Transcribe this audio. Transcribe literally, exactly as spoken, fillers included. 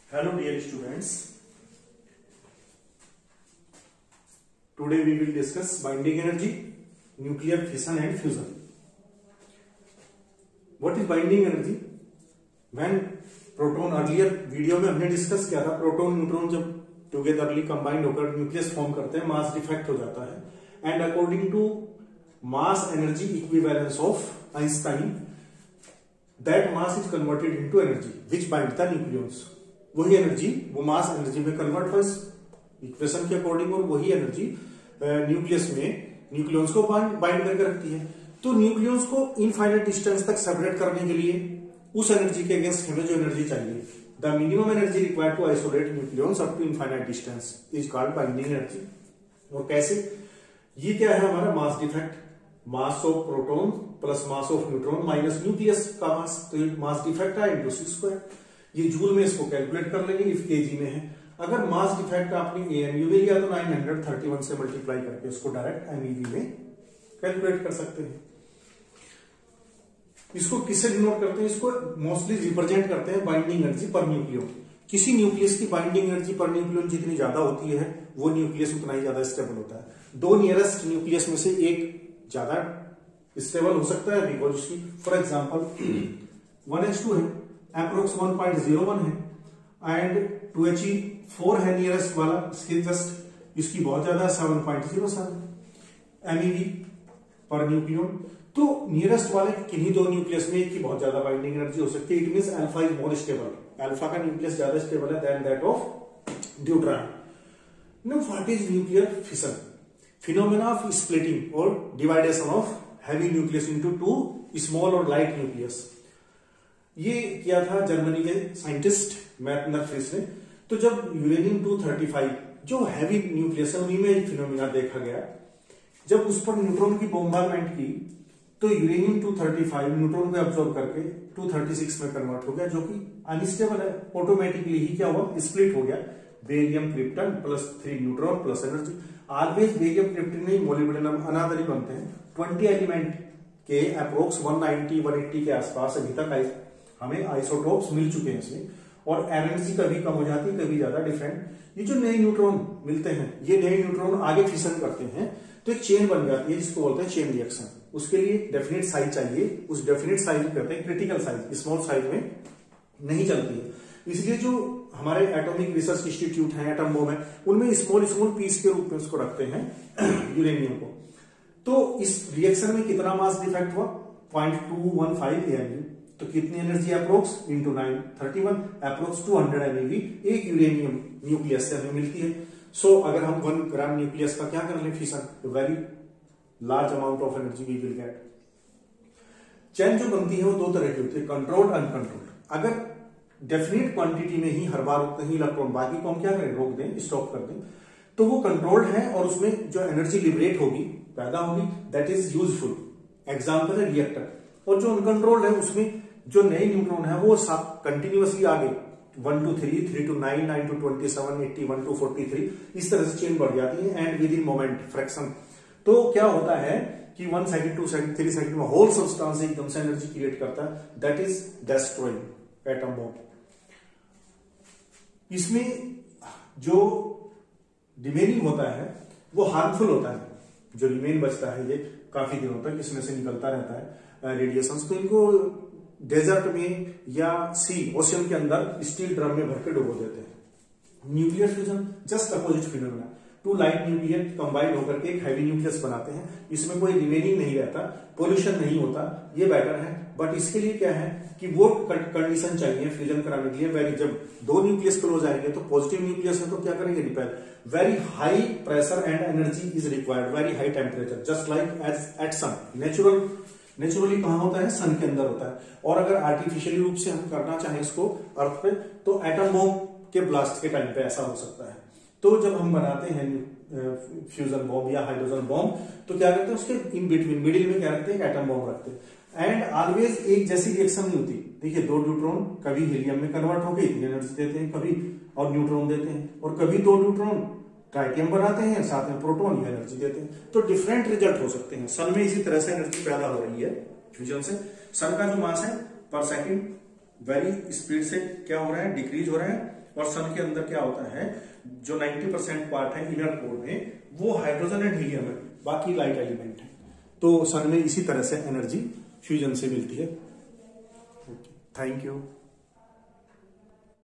Hello dear students, today we will discuss binding energy, nuclear fission and fusion. What is binding energy? When proton earlier video में हमने discuss किया था, proton neutron जब togetherly combined होकर nucleus form करते हैं, mass defect हो जाता है and according to mass energy equivalence of Einstein that mass is converted into energy which bind the nucleus. वही एनर्जी वो मास एनर्जी में कन्वर्ट हो इक्वेशन के अकॉर्डिंग और वही एनर्जी न्यूक्लियस में न्यूक्लियस को बाइंड करके रखती है. तो न्यूक्लियस को इनफाइनाइट डिस्टेंस तक सेपरेट करने के लिए उस एनर्जी के अगेंस्ट हमें जो एनर्जी चाहिए, the minimum energy required to isolate nucleus up to infinite distance is called binding energy. और कैसे? ये क्या है हमारा mass defect, mass of proton plus mass of neutron minus nucleus का मास, तो ये मास डिफेक्ट है इंटू सी स्क्वायर. ये जूल में इसको कैलकुलेट कर लेंगे इफ केजी में है. अगर मास डिफेक्ट आपने एएमयू में लिया तो नाइन थर्टी वन से मल्टीप्लाई करके इसको डायरेक्ट एमईवी में कैलकुलेट कर सकते हैं. इसको किससे डिनोट करते हैं? इसको मोस्टली रिप्रेजेंट करते हैं बाइंडिंग एनर्जी पर न्यूक्लियन. किसी न्यूक्लियस की बाइंडिंग एनर्जी पर न्यूक्लियन जितनी ज्यादा होती है वो न्यूक्लियस उतना ही ज्यादा स्टेबल होता है. दो नियरेस्ट न्यूक्लियस में से एक ज्यादा स्टेबल हो सकता है बिकॉज उसकी for example one H two है, approx one point zero one है and two H E four है नियरेस्ट वाला, इसके जस्ट इसकी बहुत ज्यादा seven point zero seven MeV per nucleon. तो नियरेस्ट वाले किन्हीं दो न्यूक्लियस में एक की बहुत ज्यादा बाइंडिंग एनर्जी हो सकती है. It means alpha is more stable, alpha का न्यूक्लियस ज्यादा स्टेबल है then that of deuteron. Now what is nuclear fission? Phenomena of splitting और dividation of heavy nucleus into two small और लाइट न्यूक्लियस. ये किया था जर्मनी के scientist मैथनर Friis ने. तो जब यूरेनियम टू थर्टी फाइव जो हैवी न्यूक्लियस है उन्हीं में फिनोमेना देखा गया. जब उस पर न्यूट्रॉन की बॉम्बारमेंट की तो uranium two thirty five neutron को एब्जॉर्ब करके टू थर्टी सिक्स में कन्वर्ट हो गया जो कि अनस्टेबल है. ऑटोमेटिकली ही क्या हुआ? स्प्लिट हो गया. Barium krypton plus three neutron plus energy. Always barium krypton नहीं मोलिब्डेनम अनादर ही बनते हैं. ट्वेंटी एलिमेंट के approx one ninety one eighty के आसपास अभी तक हमें आइसोटोप्स मिल चुके हैं इसमें. और एनर्जी कभी कम हो जाती है कभी ज्यादा डिफरेंट. ये जो नए न्यूट्रॉन मिलते हैं ये नए न्यूट्रॉन आगे फिशन करते हैं तो एक चेन बन जाती है जिसको बोलते हैं चेन रिएक्शन. उसके लिए डेफिनेट साइज चाहिए. उस डेफिनेट साइज को कहते हैं क्रिटिकल साइज. स्मॉल साइज में नहीं चलती है. इसलिए जो हमारे एटॉमिक रिसर्च इंस्टीट्यूट है, एटम बॉम्ब है, उनमें स्मॉल स्मॉल पीस के रूप में उसको रखते हैं यूरेनियम को. तो इस रिएक्शन में कितना मास डिफेक्ट हुआ? Point two one five AMU. तो कितनी energy approx into nine thirty one approx two hundred MeV एक यूरेनियम न्यूक्लियस से हमें मिलती है. सो so, अगर हम वन ग्राम न्यूक्लियस का क्या कर लें फिशन, तो very large amount of energy we will get. Chain जो बनती है वो दो तरह की होती है, कंट्रोल्ड अनकंट्रोल्ड. अगर डेफिनेट क्वांटिटी में ही हर बार उतने ही इलेक्ट्रॉन, बाकी को हम क्या करें? रोक दें, स्टॉप कर दें, तो वो कंट्रोल्ड है और उसमें जो एनर्जी लिबरेट होगी, पैदा होगी, दैट इज यूजफुल. एग्जाम्पल है रिएक्टर. और जो अनकंट्रोल्ड है उसमें जो नए न्यूट्रॉन है वो कंटिन्यूअसली आगे one two three, three two nine, nine two twenty seven, eighty one two forty three, इस तरह से चेन बढ़ जाती है and within moment fraction. तो क्या होता है कि one second, two second, three second में होल सब्सटेंस एकदम से एनर्जी क्रिएट करता है. That is destroying atom bomb. इसमें जो रिमेनिंग होता है वो हार्मफुल होता है. जो रिमेन बचता है ये काफी दिनों तक इसमें से निकलता रहता है रेडिएशन. तो इनको डेजर्ट में या सी ओशियन के अंदर स्टील ड्रम में भर के डुबो देते हैं. Nuclear fusion just opposite phenomena. Two light nuclear combined होकर के एक हैवी न्यूक्लियस बनाते हैं. इसमें कोई रिमेनिंग नहीं रहता, पोल्यूशन नहीं होता, ये बेटर है. बट इसके लिए क्या है कि वो कंडीशन चाहिए फ्यूजन कराने के लिए. वेरी जब दो न्यूक्लियस क्लोज आएंगे तो पॉजिटिव न्यूक्लियस है तो क्या करेंगे? Repel. Very high pressure and energy is required, very high temperature, just like as at sun. Natural naturally कहां होता है? सन के अंदर होता है. और अगर आर्टिफिशियली रूप से हम करना चाहें इसको अर्थ पे तो एटम बॉम्ब के ब्लास्ट के टाइम पे ऐसा हो सकता है. तो जब हम बनाते हैं फ्यूजन बॉम्ब या हाइड्रोजन बॉम्ब तो क्या करते हैं? उसके इन बिटवीन मिडिल में क्या रखते हैं? एटम बॉम्ब रखते हैं. एंड ऑलवेज एक जैसी रिएक्शन नहीं होती. देखिए दो न्यूट्रॉन कभी हीलियम में कन्वर्ट होकर इतनी एनर्जी देते हैं कभी, और न्यूट्रॉन देते हैं, और कभी दो न्यूट्रॉन ट्राइटियम बनाते हैं साथ में प्रोटॉन या एनर्जी देते हैं. तो डिफरेंट रिजल्ट हो सकते हैं. सन में इसी तरह से एनर्जी पैदा हो रही है फ्यूजन से. सन का जो मास है पर सेकंड वेरी स्पीड से क्या हो रहा है? डिक्रीज हो रहा है. और सन के अंदर क्या होता है, जो नब्बे परसेंट पार्ट है इनर कोर में, वो हाइड्रोजन एंड हीलियम है, बाकी लाइट एलिमेंट है। तो सन में इसी तरह से एनर्जी फ्यूजन से मिलती है। Thank you.